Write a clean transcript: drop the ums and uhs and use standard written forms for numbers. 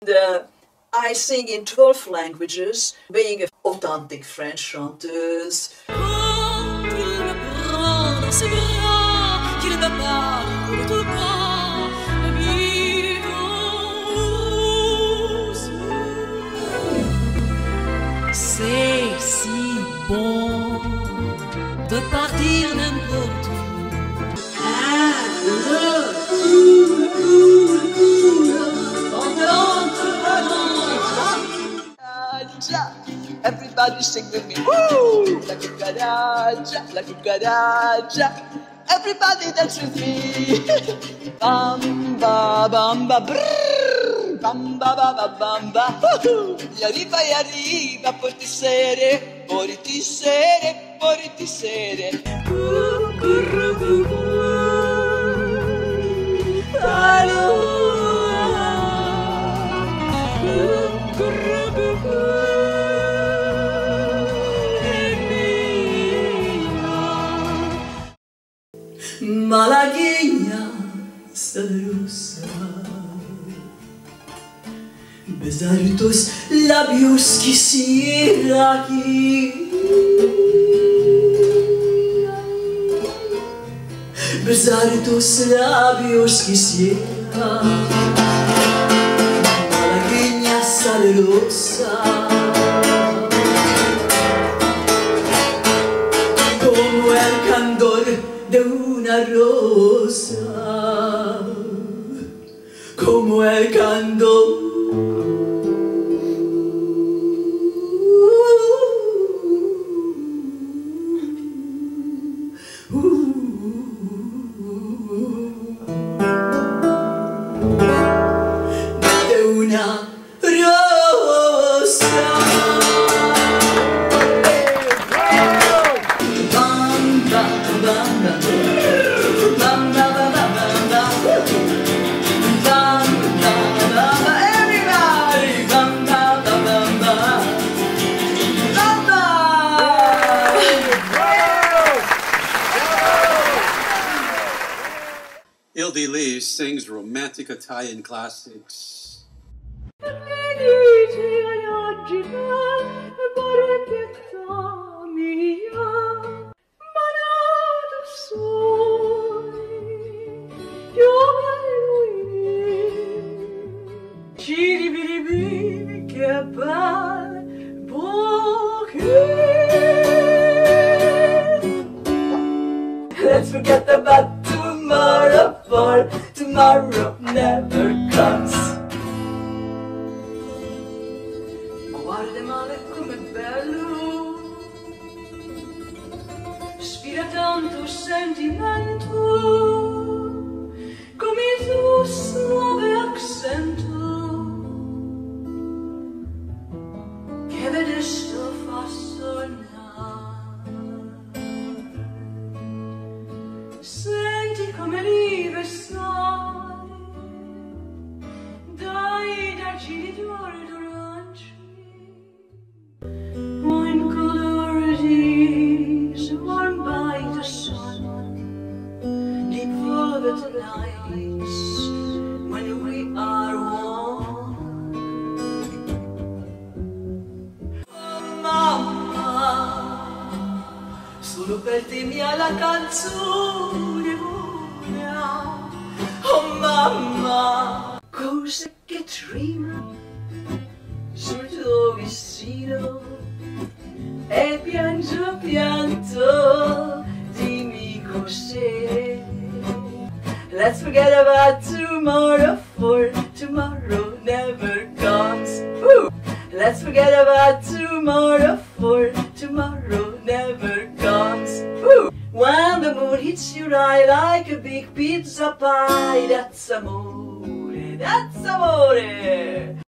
I sing in 12 languages, being an authentic French chanteuse. C'est si bon de partir n'importe où. Everybody sing with me. Woo! La cucaracha, la cucaracha. Everybody dance with me. Bamba, bamba, brrr. Bamba, bamba, bamba. Y arriba, portisere, portisere, portisere. Malagueña sabrosa, besar tus labios quisiera aquí, besar tus labios quisiera, malagueña sabrosa. Como el candor de una rosa, como el candor de una rosa. Bamba, bamba. Ildy Lee sings romantic Italian classics. Let's forget about tomorrow, for tomorrow never comes. Guarda male com'è bello, spira tanto sentimento, come il tuo suave accento, che vedesto fa sognare. Senti come vive sai, dai darci di d'orange, wine color is warmed by the sun, deep velvet nights when we are one. Oh mamma, solo per te mia la canzone vola. Oh mamma, cose che tremano sul tuo vestito e piango, pianto, dimmi cos'è. Let's forget about tomorrow, for tomorrow never comes. Let's forget about tomorrow, for tomorrow never comes. When the moon hits your eye like a big pizza pie, that's amore, that's amore.